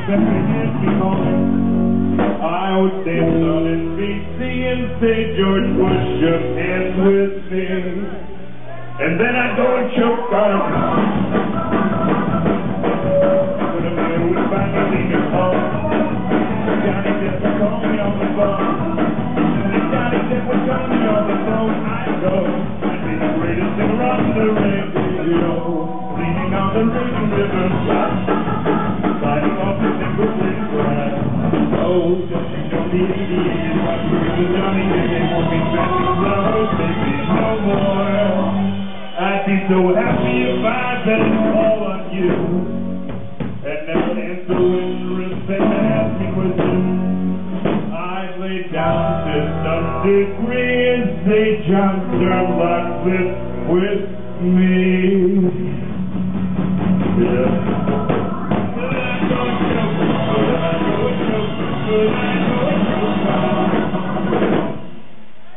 second me home. I would dance on NBC and say George Bush shook hands with me, and then I'd go and choke on a car. When a man would finally leave me home, Johnny Depp would call me on the phone. And Johnny Depp would call me on the phone. I'd go, I'd be the greatest singer on the radio, singing on the raging river, sliding off the single blade grass. Oh, don't you know the idiot, what you do, Johnny Depp, they won't be dressing clothes, baby, no more. I'd be so happy if I bet it all on you, and never answer when respect to ask me was due. I'd lay down to some degree and say John Sherlock lives with me. Yeah. But I go choke, but I go choke, but I